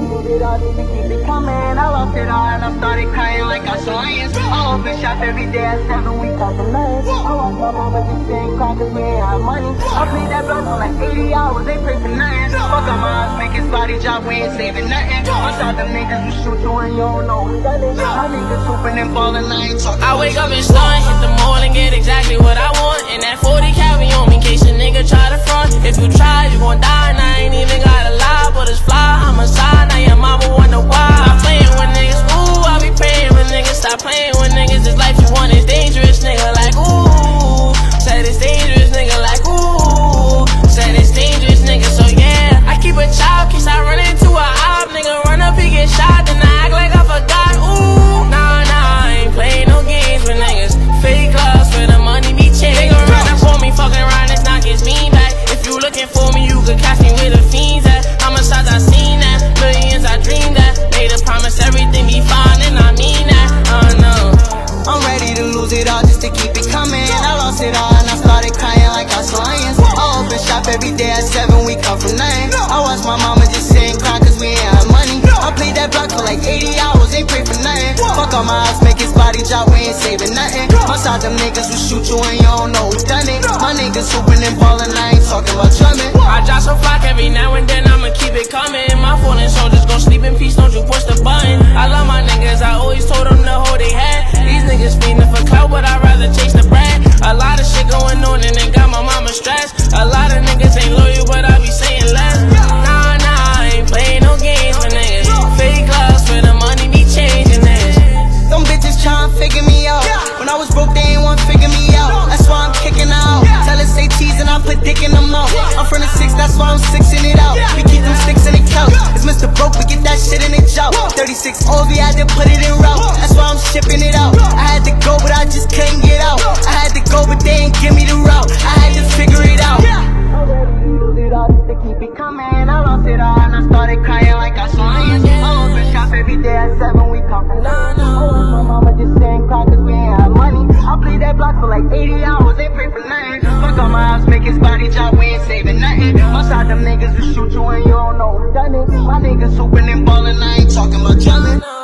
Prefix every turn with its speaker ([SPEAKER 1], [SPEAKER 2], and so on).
[SPEAKER 1] it all just to keep it coming. I lost it all and I started crying like I saw ants. I open shop every day at 7, we talking nothing. I watch my mama just sitting cry cause we ain't have money. I played that block for like 80 hours, they pray for nothing. Fuck on my eyes, make his body drop, we ain't saving nothing. I saw them niggas who shoot you and you don't know who's done it. My niggas hooping and balling, I ain't talking.
[SPEAKER 2] I wake up and stunt, hit the mall and get exactly what I want. And that 40 carry on me in case a nigga try to front. If you try, you gon' die, and I ain't even gotta lie. But it's fly, I'm a side, now your mama wonder why. I'm playing with niggas, ooh, I be praying when niggas stop playing with niggas. This life you want is dangerous, nigga, like ooh. Said it's dangerous, nigga, like ooh. Said it's dangerous, nigga, so yeah. I keep a child, case I run into a op, nigga, run up, he get shot, then I act like I forgot, ooh. Nah, I ain't playing no games with niggas. Fake loves for the money be changed. Nigga run up for me, fucking around, this knock his mean back. If you looking for me, you could catch me with the fiends at. How much times I seen that, millions I dreamed that. Made a promise everything be fine, and I mean that, no.
[SPEAKER 1] I'm ready to lose it all just to keep it coming. I lost it all and I started crying like I saw ants. I open shop every day at 7, we come from nothing. I watch my mama just sit and cry cause we ain't have money. I played that block for like 80 hours, ain't pray for nothing. Fuck on my eyes, make his body drop, we ain't saving nothing. Outside them niggas who shoot you and you don't know who done it. My niggas hooping and balling, I ain't talking about drumming.
[SPEAKER 2] I drop some flock every now and then, I'ma keep it coming. My fallen soldiers gon' sleep in peace, don't you push the button. I love my niggas, I always told them to hold they head. These niggas fiending for clout, but I'd rather chase the bread. A lot of shit going on and it got my mama stressed. A lot of niggas ain't loyal, but I be saying less. Nah, I ain't playing no games with niggas. Fake loves for the money be changing this.
[SPEAKER 1] Them bitches tryna figure me out. When I was broke, they ain't wanna figure me out. That's why I'm kicking out. Tell us say cheese and I put dick in them out. I'm from the 6, that's why I'm 6ing it out. We keep them sticks in the couch. It's Mr. Broke, we get that shit in the job. 36 O's, we had to put it in route. That's why I'm shipping it out. I had to go, but I just couldn't get out. I had to go, but they ain't give me the route. I had to figure it out. I'm ready to lose it all just to keep it coming. I lost it all and I started crying like I saw ants. I open shop every day at 7, we come from nothing. I watch my mama just sit and cry cause we ain't have money. I played that block for like 80 hours, they pray for nothing. Fuck on my eyes, make his body drop, we ain't saving nothing. Outside them niggas who shoot you and you don't know who done it. My niggas hooping and balling, I ain't talking about drumming.